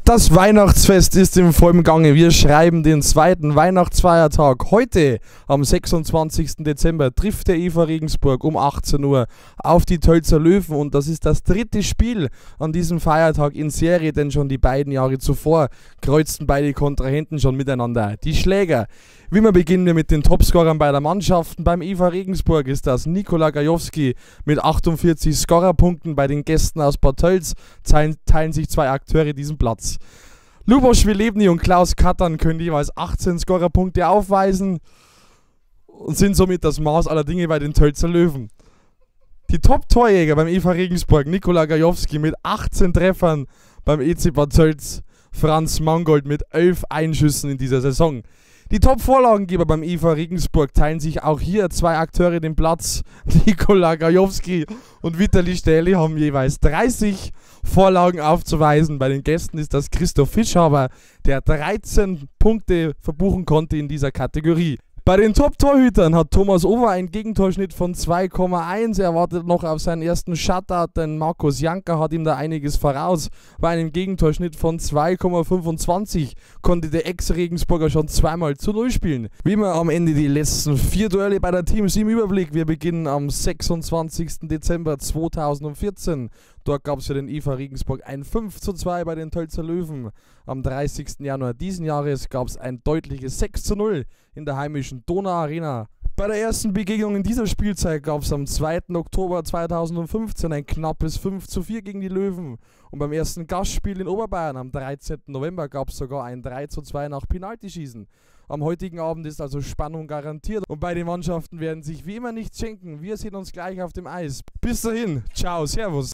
Das Weihnachtsfest ist im vollen Gange. Wir schreiben den zweiten Weihnachtsfeiertag. Heute, am 26. Dezember, trifft der EV Regensburg um 18 Uhr auf die Tölzer Löwen. Und das ist das dritte Spiel an diesem Feiertag in Serie, denn schon die beiden Jahre zuvor kreuzten beide Kontrahenten schon miteinander. Die Schläger. Wie immer beginnen wir mit den Topscorern beider Mannschaften. Beim EV Regensburg ist das Nikola Gajowski mit 48 Scorerpunkten. Bei den Gästen aus Bad Tölz teilen sich zwei Akteure diesen Platz. Luboš Velebny und Klaus Katan können jeweils 18 Scorerpunkte aufweisen und sind somit das Maß aller Dinge bei den Tölzer Löwen. Die Top-Torjäger beim EV Regensburg, Nikola Gajowski mit 18 Treffern, beim EC Bad Tölz Franz Mangold mit 11 Einschüssen in dieser Saison. Die Top-Vorlagengeber beim EV Regensburg teilen sich auch hier zwei Akteure den Platz. Nikola Gajowski und Vitali Stähli haben jeweils 30 Vorlagen aufzuweisen. Bei den Gästen ist das Christoph Fischhaber, der 13 Punkte verbuchen konnte in dieser Kategorie. Bei den Top-Torhütern hat Thomas Over einen Gegentorschnitt von 2,1. Er wartet noch auf seinen ersten Shutout, denn Markus Janka hat ihm da einiges voraus. Bei einem Gegentorschnitt von 2,25 konnte der Ex-Regensburger schon zweimal zu 0 spielen. Wie immer am Ende die letzten 4 Duelle bei der Teams im Überblick. Wir beginnen am 26. Dezember 2014. Dort gab es für den EV Regensburg ein 5:2 bei den Tölzer Löwen. Am 30. Januar diesen Jahres gab es ein deutliches 6:0 in der heimischen Donau Arena. Bei der ersten Begegnung in dieser Spielzeit gab es am 2. Oktober 2015 ein knappes 5:4 gegen die Löwen. Und beim ersten Gastspiel in Oberbayern am 13. November gab es sogar ein 3:2 nach Penaltyschießen. Am heutigen Abend ist also Spannung garantiert und beide Mannschaften werden sich wie immer nichts schenken. Wir sehen uns gleich auf dem Eis. Bis dahin, ciao, servus.